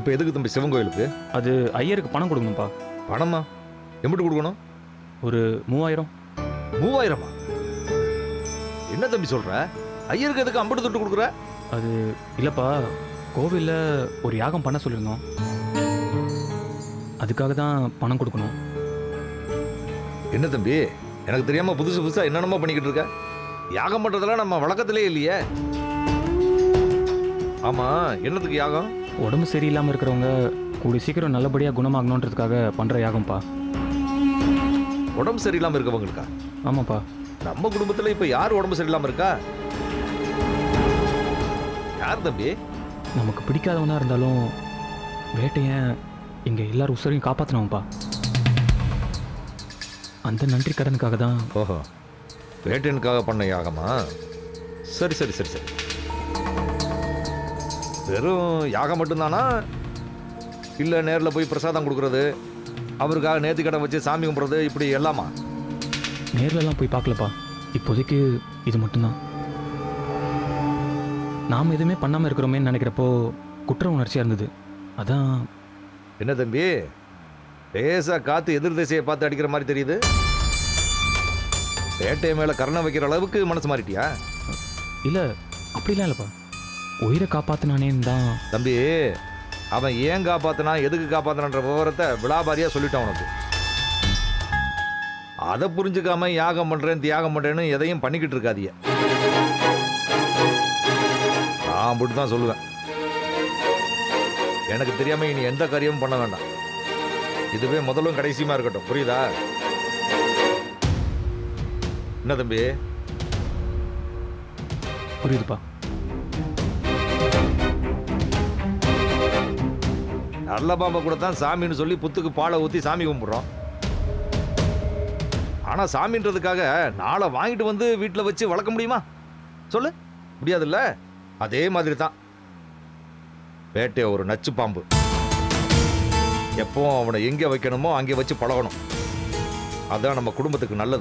இப்போ எதுக்கு தம்பி சிவன் கோயிலுக்கு? அது ஐயருக்கு பணம் கொடுக்கணும்ப்பா. பணமா? எம்பிட்டு கொடுக்கணும்? ஒரு 3000. 3000-ஆ? என்ன தம்பி சொல்ற? ஐயருக்கு எதுக்கு அம்பட்டு தொட்டு கொடுக்குற? அது இல்லைப்பா, கோவிலில் ஒரு யாகம் பண்ண சொல்லியிருந்தோம், அதுக்காக தான் பணம் கொடுக்கணும். என்ன தம்பி, எனக்கு தெரியாம புதுசு புதுசா என்னென்னமோ பண்ணிக்கிட்டு இருக்க? யாகம் பண்றதெல்லாம் நம்ம வழக்கத்திலே இல்லையே. ஆமா, என்னத்துக்கு யாகம்? உடம்பு சரியில்லாமல் இருக்கிறவங்க கூடி சீக்கிரம் நல்லபடியாக குணமாகணுன்றதுக்காக பண்ணுற யாகம்ப்பா. உடம்பு சரியில்லாமல் இருக்கவங்களுக்கா? ஆமாப்பா. நம்ம குடும்பத்தில் இப்போ யார் உடம்பு சரியில்லாமல் இருக்கா? யார் தம்பி? நமக்கு பிடிக்காதவனா இருந்தாலும் வேட்டையன் இங்கே எல்லாரும் உசுரையும் காப்பாற்றினவன்ப்பா. அந்த நன்றி கடனுக்காக தான். ஓஹோ, வேட்டையனுக்காக பண்ண யாகமா? சரி சரி சரி சரி. வெறும் யாகம் மட்டும்தானா, இல்லை நேரில் போய் பிரசாதம் கொடுக்குறது, அவருக்காக நேர்த்தி கடை வச்சு சாமி கும்பிட்றது, இப்படி எல்லாமா? நேர்லலாம் போய் பார்க்கலப்பா, இப்போதைக்கு இது மட்டும்தான். நாம் எதுவுமே பண்ணாமல் இருக்கிறோமேன்னு நினைக்கிறப்போ குற்ற உணர்ச்சியாக இருந்தது, அதான். என்ன தம்பி, லேசாக காற்று எதிர் திசையை பார்த்து அடிக்கிற மாதிரி தெரியுது. வேட்டையை மேலே கருணை வைக்கிற அளவுக்கு மனசு மாறிட்டியா? இல்லை, அப்படிலாம் இல்லைப்பா, உயிரை காப்பாற்றினானேன்னு தான். தம்பி, அவன் ஏன் காப்பாற்றினா எதுக்கு காப்பாற்றினான்ற விவரத்தை விலாபாரியாக சொல்லிட்டான் உனக்கு. அதை புரிஞ்சுக்காம யாகம் பண்ணுறேன் தியாகம் பண்ணுறேன்னு எதையும் பண்ணிக்கிட்டு இருக்காதிய. நான் அப்படி தான் சொல்லுவேன். எனக்கு தெரியாமல் இனி எந்த காரியமும் பண்ண வேண்டாம். இதுவே முதலும் கடைசியுமா இருக்கட்டும், புரியுதா? என்ன தம்பி? புரியுதுப்பா. நல்ல பாம்பை கூட தான் சாமின்னு சொல்லி புத்துக்கு பாலை ஊற்றி சாமி கும்பிட்றோம். ஆனால் சாமின்றதுக்காக நாளை வாங்கிட்டு வந்து வீட்டில் வச்சு வளர்க்க முடியுமா? சொல்லு, முடியாதுல்ல. அதே மாதிரி தான் வேட்டைய ஒரு நச்சு பாம்பு. எப்பவும் அவனை எங்கே வைக்கணுமோ அங்கே வச்சு பழகணும். அதுதான் நம்ம குடும்பத்துக்கு நல்லது.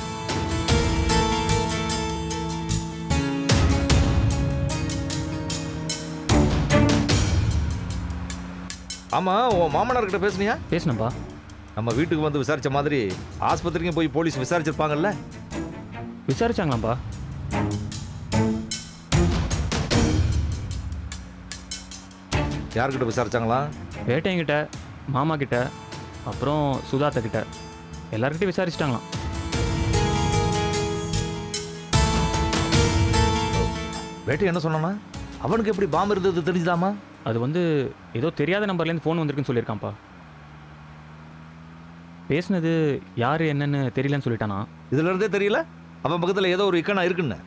ஆமா, உன் மாமனார்கிட்ட பேசுனியா? பேசினப்பா. நம்ம வீட்டுக்கு வந்து விசாரிச்ச மாதிரி ஆஸ்பத்திரிக்கும் போய் போலீஸ் விசாரிச்சிருப்பாங்கல்ல? விசாரிச்சாங்களாப்பா. யார்கிட்ட விசாரிச்சாங்களா? வேட்டையங்கிட்ட, மாமா கிட்ட, அப்புறம் சுதாத்த கிட்ட, எல்லார்கிட்டையும் விசாரிச்சிட்டாங்களாம். வேட்டை என்ன சொன்னானா? அவனுக்கு எப்படி பாம்பு இருந்தது தெரிஞ்சுதாமா? அது வந்து ஏதோ தெரியாத நம்பர்லேருந்து ஃபோன் வந்திருக்குன்னு சொல்லியிருக்கான்ப்பா. பேசுனது யார் என்னன்னு தெரியலன்னு சொல்லிட்டானா. இதுல இருந்தே தெரியல அவன் பக்கத்தில் ஏதோ ஒரு இக்கனா இருக்குன்னு.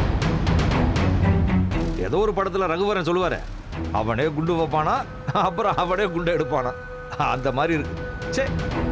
ஏதோ ஒரு படத்தில் ரகுவரன் சொல்லுவாரு, அவனே குண்டு வைப்பானா அப்புறம் அவனே குண்டை எடுப்பானா, அந்த மாதிரி இருக்கு. சே.